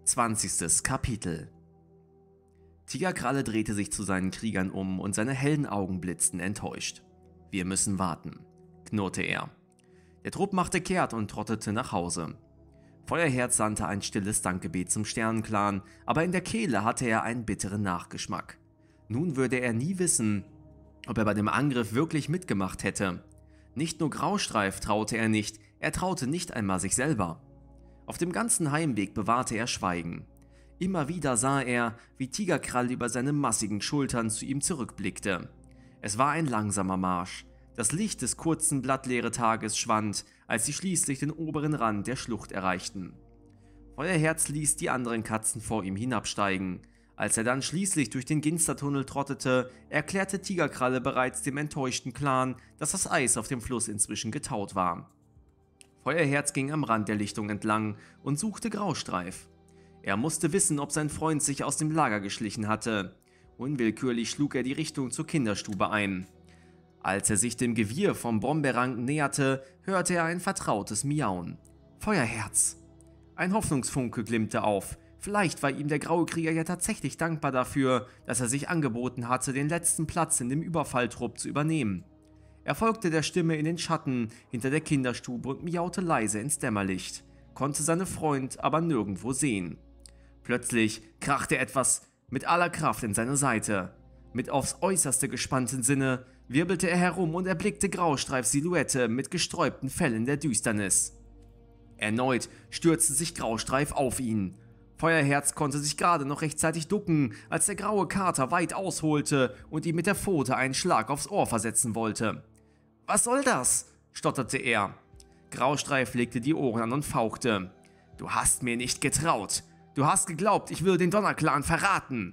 20. Kapitel. Tigerkralle drehte sich zu seinen Kriegern um und seine hellen Augen blitzten enttäuscht. Wir müssen warten, knurrte er. Der Trupp machte kehrt und trottete nach Hause. Feuerherz sandte ein stilles Dankgebet zum Sternenclan, aber in der Kehle hatte er einen bitteren Nachgeschmack. Nun würde er nie wissen, ob er bei dem Angriff wirklich mitgemacht hätte. Nicht nur Graustreif traute er nicht, er traute nicht einmal sich selber. Auf dem ganzen Heimweg bewahrte er Schweigen. Immer wieder sah er, wie Tigerkrall über seine massigen Schultern zu ihm zurückblickte. Es war ein langsamer Marsch. Das Licht des kurzen, blattleeren Tages schwand, als sie schließlich den oberen Rand der Schlucht erreichten. Feuerherz ließ die anderen Katzen vor ihm hinabsteigen. Als er dann schließlich durch den Ginstertunnel trottete, erklärte Tigerkralle bereits dem enttäuschten Clan, dass das Eis auf dem Fluss inzwischen getaut war. Feuerherz ging am Rand der Lichtung entlang und suchte Graustreif. Er musste wissen, ob sein Freund sich aus dem Lager geschlichen hatte. Unwillkürlich schlug er die Richtung zur Kinderstube ein. Als er sich dem Gewirr vom Brombeerranken näherte, hörte er ein vertrautes Miauen. Feuerherz! Ein Hoffnungsfunke glimmte auf. Vielleicht war ihm der graue Krieger ja tatsächlich dankbar dafür, dass er sich angeboten hatte, den letzten Platz in dem Überfalltrupp zu übernehmen. Er folgte der Stimme in den Schatten hinter der Kinderstube und miaute leise ins Dämmerlicht, konnte seinen Freund aber nirgendwo sehen. Plötzlich krachte etwas mit aller Kraft in seine Seite. Mit aufs Äußerste gespannten Sinne wirbelte er herum und erblickte Graustreifs Silhouette mit gesträubten Fellen der Düsternis. Erneut stürzte sich Graustreif auf ihn. Feuerherz konnte sich gerade noch rechtzeitig ducken, als der graue Kater weit ausholte und ihm mit der Pfote einen Schlag aufs Ohr versetzen wollte. »Was soll das?« stotterte er. Graustreif legte die Ohren an und fauchte. »Du hast mir nicht getraut. Du hast geglaubt, ich würde den Donnerclan verraten.«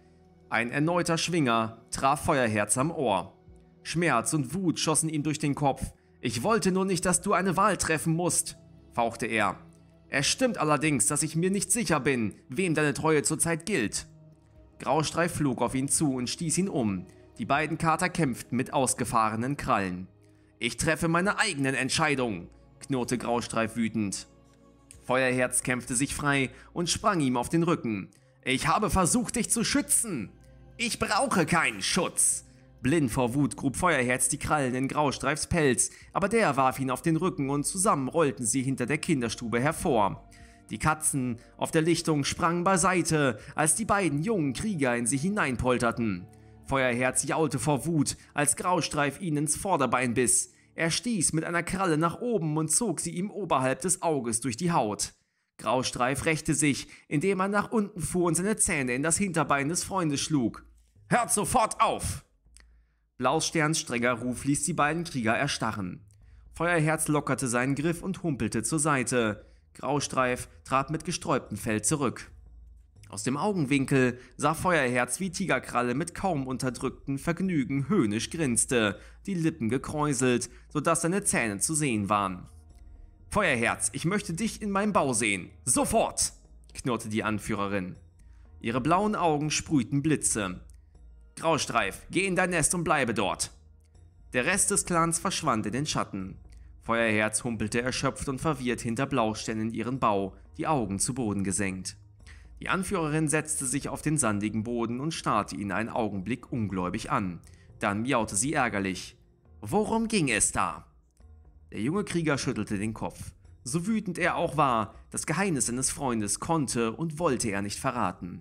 Ein erneuter Schwinger traf Feuerherz am Ohr. Schmerz und Wut schossen ihm durch den Kopf. »Ich wollte nur nicht, dass du eine Wahl treffen musst«, fauchte er. »Es stimmt allerdings, dass ich mir nicht sicher bin, wem deine Treue zurzeit gilt.« Graustreif flog auf ihn zu und stieß ihn um. Die beiden Kater kämpften mit ausgefahrenen Krallen. »Ich treffe meine eigenen Entscheidungen«, knurrte Graustreif wütend. Feuerherz kämpfte sich frei und sprang ihm auf den Rücken. »Ich habe versucht, dich zu schützen. Ich brauche keinen Schutz.« Blind vor Wut grub Feuerherz die Krallen in Graustreifs Pelz, aber der warf ihn auf den Rücken und zusammen rollten sie hinter der Kinderstube hervor. Die Katzen auf der Lichtung sprangen beiseite, als die beiden jungen Krieger in sie hineinpolterten. Feuerherz jaulte vor Wut, als Graustreif ihn ins Vorderbein biss. Er stieß mit einer Kralle nach oben und zog sie ihm oberhalb des Auges durch die Haut. Graustreif rächte sich, indem er nach unten fuhr und seine Zähne in das Hinterbein des Freundes schlug. »Hört sofort auf!« Blausterns strenger Ruf ließ die beiden Krieger erstarren. Feuerherz lockerte seinen Griff und humpelte zur Seite. Graustreif trat mit gesträubtem Fell zurück. Aus dem Augenwinkel sah Feuerherz, wie Tigerkralle mit kaum unterdrücktem Vergnügen höhnisch grinste, die Lippen gekräuselt, sodass seine Zähne zu sehen waren. »Feuerherz, ich möchte dich in meinem Bau sehen. Sofort!« knurrte die Anführerin. Ihre blauen Augen sprühten Blitze. »Graustreif, geh in dein Nest und bleibe dort.« Der Rest des Clans verschwand in den Schatten. Feuerherz humpelte erschöpft und verwirrt hinter Blaustern in ihren Bau, die Augen zu Boden gesenkt. Die Anführerin setzte sich auf den sandigen Boden und starrte ihn einen Augenblick ungläubig an. Dann miaute sie ärgerlich. »Worum ging es da?« Der junge Krieger schüttelte den Kopf. So wütend er auch war, das Geheimnis seines Freundes konnte und wollte er nicht verraten.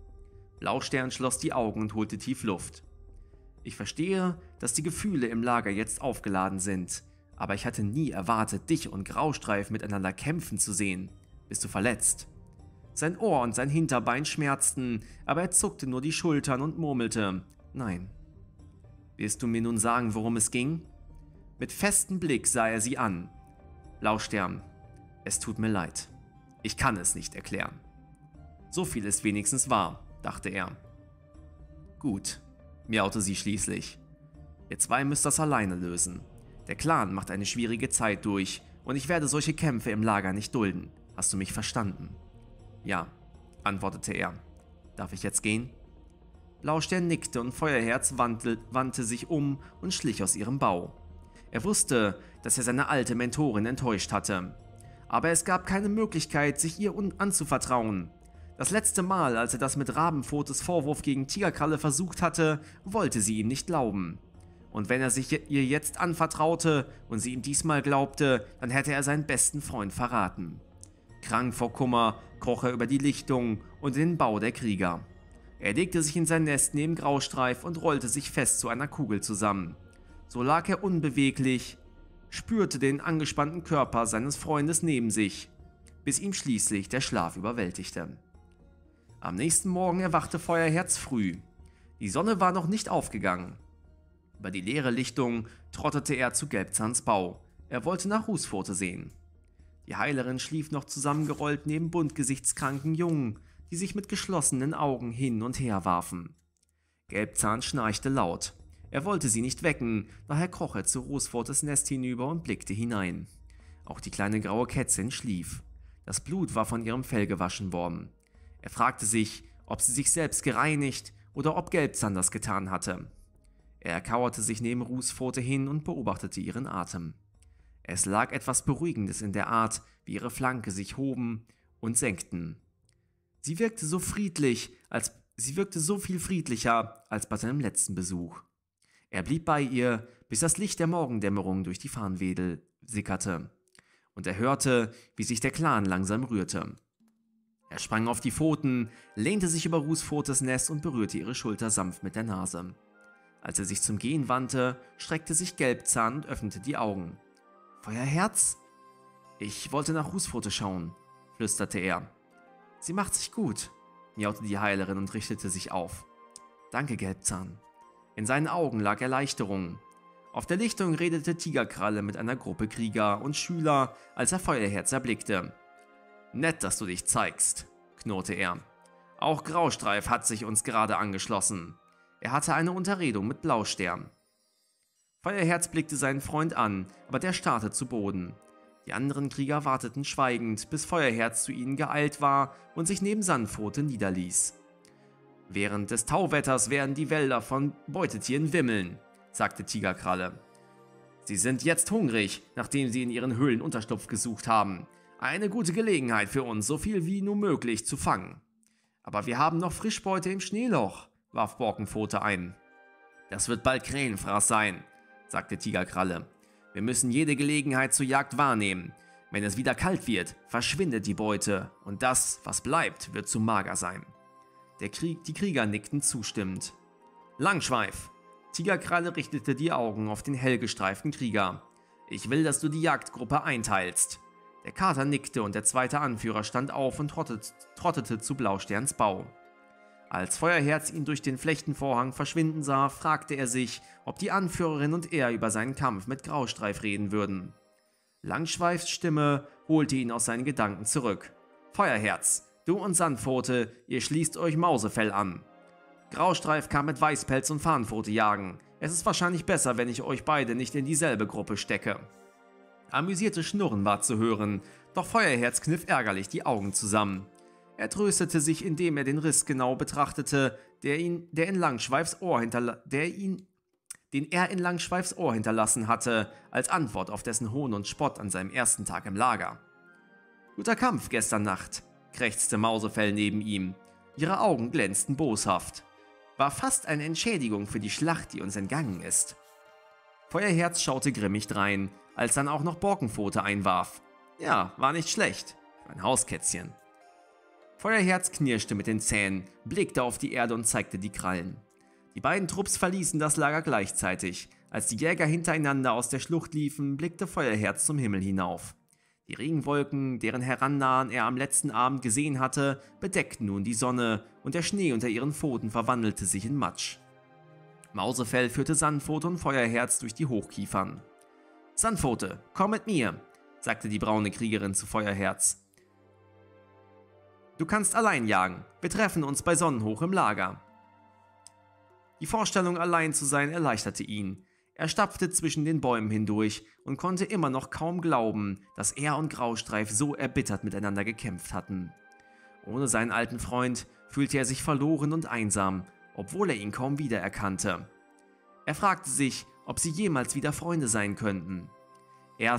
Blaustern schloss die Augen und holte tief Luft. »Ich verstehe, dass die Gefühle im Lager jetzt aufgeladen sind, aber ich hatte nie erwartet, dich und Graustreif miteinander kämpfen zu sehen. Bist du verletzt?« Sein Ohr und sein Hinterbein schmerzten, aber er zuckte nur die Schultern und murmelte, »Nein.« »Willst du mir nun sagen, worum es ging?« Mit festem Blick sah er sie an. »Blaustern, es tut mir leid. Ich kann es nicht erklären.« So viel ist wenigstens wahr, dachte er. »Gut«, miaute sie schließlich. »Ihr zwei müsst das alleine lösen. Der Clan macht eine schwierige Zeit durch und ich werde solche Kämpfe im Lager nicht dulden. Hast du mich verstanden?« »Ja«, antwortete er. »Darf ich jetzt gehen?« Blaustern nickte und Feuerherz wandte sich um und schlich aus ihrem Bau. Er wusste, dass er seine alte Mentorin enttäuscht hatte. Aber es gab keine Möglichkeit, sich ihr anzuvertrauen. Das letzte Mal, als er das mit Rabenpfotes Vorwurf gegen Tigerkralle versucht hatte, wollte sie ihm nicht glauben. Und wenn er sich ihr jetzt anvertraute und sie ihm diesmal glaubte, dann hätte er seinen besten Freund verraten. Krank vor Kummer kroch er über die Lichtung und in den Bau der Krieger. Er legte sich in sein Nest neben Graustreif und rollte sich fest zu einer Kugel zusammen. So lag er unbeweglich, spürte den angespannten Körper seines Freundes neben sich, bis ihm schließlich der Schlaf überwältigte. Am nächsten Morgen erwachte Feuerherz früh. Die Sonne war noch nicht aufgegangen. Über die leere Lichtung trottete er zu Gelbzahns Bau. Er wollte nach Rußpfote sehen. Die Heilerin schlief noch zusammengerollt neben buntgesichtskranken Jungen, die sich mit geschlossenen Augen hin und her warfen. Gelbzahn schnarchte laut. Er wollte sie nicht wecken, daher kroch er zu Rußpfotes Nest hinüber und blickte hinein. Auch die kleine graue Kätzin schlief. Das Blut war von ihrem Fell gewaschen worden. Er fragte sich, ob sie sich selbst gereinigt oder ob Gelbzahn das getan hatte. Er kauerte sich neben Rußpfote hin und beobachtete ihren Atem. Es lag etwas Beruhigendes in der Art, wie ihre Flanke sich hoben und senkten. Sie wirkte so viel friedlicher als bei seinem letzten Besuch. Er blieb bei ihr, bis das Licht der Morgendämmerung durch die Farnwedel sickerte, und er hörte, wie sich der Clan langsam rührte. Er sprang auf die Pfoten, lehnte sich über Rußpfotes Nest und berührte ihre Schulter sanft mit der Nase. Als er sich zum Gehen wandte, streckte sich Gelbzahn und öffnete die Augen. »Feuerherz?« »Ich wollte nach Rußpfote schauen«, flüsterte er. »Sie macht sich gut«, miaute die Heilerin und richtete sich auf. »Danke, Gelbzahn.« In seinen Augen lag Erleichterung. Auf der Lichtung redete Tigerkralle mit einer Gruppe Krieger und Schüler, als er Feuerherz erblickte. »Nett, dass du dich zeigst«, knurrte er. »Auch Graustreif hat sich uns gerade angeschlossen. Er hatte eine Unterredung mit Blaustern.« Feuerherz blickte seinen Freund an, aber der starrte zu Boden. Die anderen Krieger warteten schweigend, bis Feuerherz zu ihnen geeilt war und sich neben Sandpfote niederließ. »Während des Tauwetters werden die Wälder von Beutetieren wimmeln«, sagte Tigerkralle. »Sie sind jetzt hungrig, nachdem sie in ihren Höhlen Unterschlupf gesucht haben. Eine gute Gelegenheit für uns, so viel wie nur möglich zu fangen. Aber wir haben noch Frischbeute im Schneeloch«, warf Borkenpfote ein. »Das wird bald Krähenfraß sein«, sagte Tigerkralle. »Wir müssen jede Gelegenheit zur Jagd wahrnehmen. Wenn es wieder kalt wird, verschwindet die Beute und das, was bleibt, wird zu mager sein.« Die Krieger nickten zustimmend. »Langschweif!« Tigerkralle richtete die Augen auf den hellgestreiften Krieger. »Ich will, dass du die Jagdgruppe einteilst.« Der Kater nickte und der zweite Anführer stand auf und trottete zu Blausterns Bau. Als Feuerherz ihn durch den Flechtenvorhang verschwinden sah, fragte er sich, ob die Anführerin und er über seinen Kampf mit Graustreif reden würden. Langschweifs Stimme holte ihn aus seinen Gedanken zurück. »Feuerherz, du und Sandpfote, ihr schließt euch Mausefell an. Graustreif kann mit Weißpelz und Farnpfote jagen. Es ist wahrscheinlich besser, wenn ich euch beide nicht in dieselbe Gruppe stecke.« Amüsierte Schnurren war zu hören, doch Feuerherz kniff ärgerlich die Augen zusammen. Er tröstete sich, indem er den Riss genau betrachtete, den er in Langschweifs Ohr hinterlassen hatte, als Antwort auf dessen Hohn und Spott an seinem ersten Tag im Lager. »Guter Kampf gestern Nacht«, krächzte Mausefell neben ihm. Ihre Augen glänzten boshaft. »War fast eine Entschädigung für die Schlacht, die uns entgangen ist.« Feuerherz schaute grimmig drein, als dann auch noch Borkenpfote einwarf. »Ja, war nicht schlecht. Für ein Hauskätzchen.« Feuerherz knirschte mit den Zähnen, blickte auf die Erde und zeigte die Krallen. Die beiden Trupps verließen das Lager gleichzeitig. Als die Jäger hintereinander aus der Schlucht liefen, blickte Feuerherz zum Himmel hinauf. Die Regenwolken, deren Herannahen er am letzten Abend gesehen hatte, bedeckten nun die Sonne und der Schnee unter ihren Pfoten verwandelte sich in Matsch. Mausefell führte Sandpfote und Feuerherz durch die Hochkiefern. »Sandpfote, komm mit mir«, sagte die braune Kriegerin zu Feuerherz. »Du kannst allein jagen. Wir treffen uns bei Sonnenhoch im Lager.« Die Vorstellung, allein zu sein, erleichterte ihn. Er stapfte zwischen den Bäumen hindurch und konnte immer noch kaum glauben, dass er und Graustreif so erbittert miteinander gekämpft hatten. Ohne seinen alten Freund fühlte er sich verloren und einsam, obwohl er ihn kaum wiedererkannte. Er fragte sich, ob sie jemals wieder Freunde sein könnten. Erst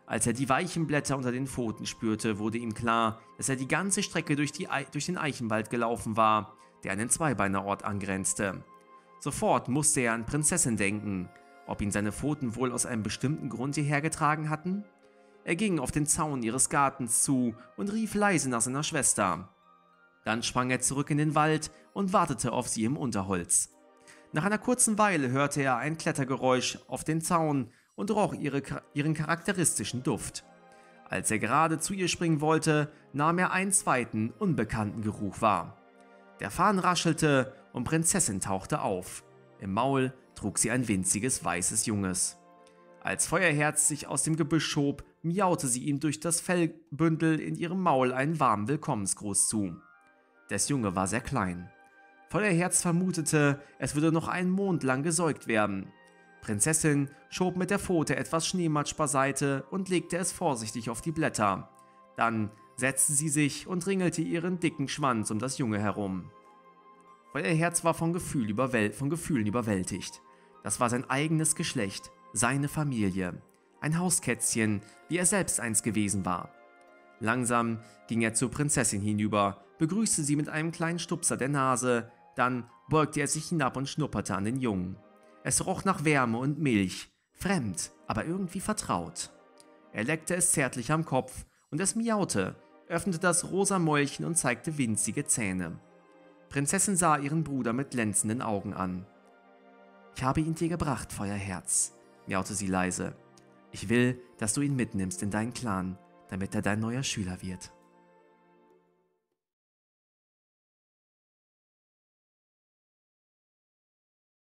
Als er die weichen Blätter unter den Pfoten spürte, wurde ihm klar, dass er die ganze Strecke durch den Eichenwald gelaufen war, der an den Zweibeinerort angrenzte. Sofort musste er an Prinzessin denken, ob ihn seine Pfoten wohl aus einem bestimmten Grund hierher getragen hatten? Er ging auf den Zaun ihres Gartens zu und rief leise nach seiner Schwester. Dann sprang er zurück in den Wald und wartete auf sie im Unterholz. Nach einer kurzen Weile hörte er ein Klettergeräusch auf den Zaun und roch ihren charakteristischen Duft. Als er gerade zu ihr springen wollte, nahm er einen zweiten, unbekannten Geruch wahr. Der Farn raschelte und Prinzessin tauchte auf. Im Maul trug sie ein winziges weißes Junges. Als Feuerherz sich aus dem Gebüsch schob, miaute sie ihm durch das Fellbündel in ihrem Maul einen warmen Willkommensgruß zu. Das Junge war sehr klein. Feuerherz vermutete, es würde noch einen Mond lang gesäugt werden. Prinzessin schob mit der Pfote etwas Schneematsch beiseite und legte es vorsichtig auf die Blätter. Dann setzte sie sich und ringelte ihren dicken Schwanz um das Junge herum. Feuerherz war von Gefühlen überwältigt. Das war sein eigenes Geschlecht, seine Familie, ein Hauskätzchen, wie er selbst einst gewesen war. Langsam ging er zur Prinzessin hinüber, begrüßte sie mit einem kleinen Stupser der Nase, dann beugte er sich hinab und schnupperte an den Jungen. Es roch nach Wärme und Milch, fremd, aber irgendwie vertraut. Er leckte es zärtlich am Kopf und es miaute, öffnete das rosa Mäulchen und zeigte winzige Zähne. Prinzessin sah ihren Bruder mit glänzenden Augen an. »Ich habe ihn dir gebracht, Feuerherz«, miaute sie leise. »Ich will, dass du ihn mitnimmst in deinen Clan, damit er dein neuer Schüler wird.«